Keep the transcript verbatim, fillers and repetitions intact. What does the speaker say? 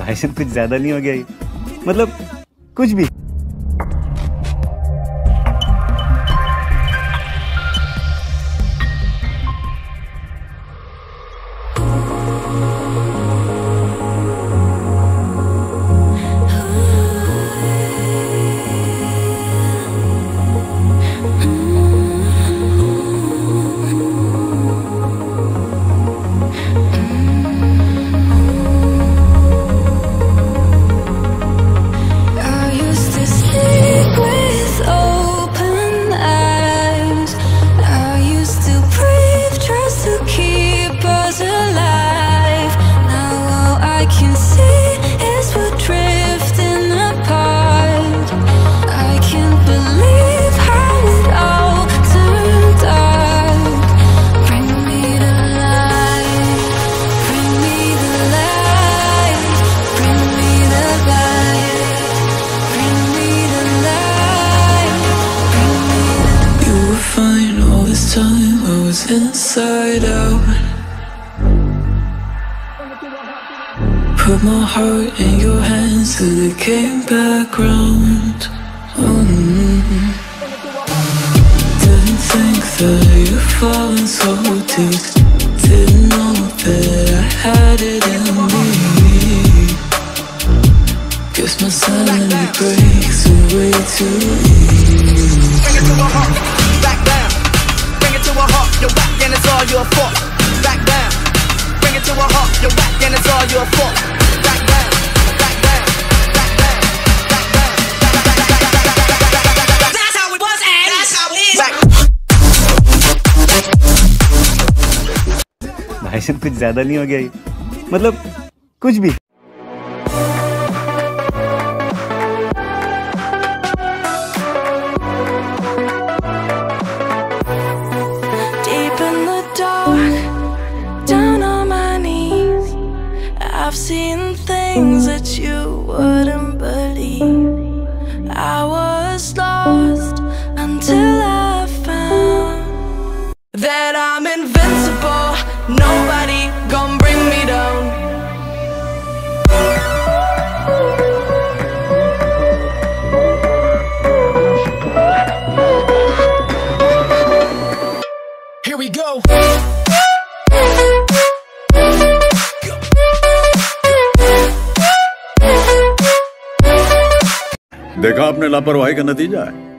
भाई साहब कुछ ज्यादा नहीं हो गया ये? मतलब कुछ भी। Inside out, put my heart in your hands till it came back round. Mm-hmm. Didn't think that you'd fallen so deep. Didn't know that I had it in me. Guess my sanity breaks away too easy. Bring it to a heart, back down. Bring it to a heart, you're whack and it's all your fault. Back down. Bring it to a heart, you're whack and it's all your fault. Back down, back down, back down, back down, back down. That's how it was and that's how it is. भाई साहब कुछ ज्यादा नहीं हो गया ये? मतलब कुछ भी। I've seen things that you wouldn't believe. I was lost until I found that I'm invincible. Nobody gon' bring me down. Here we go. देखा आपने लापरवाही का नतीजा है।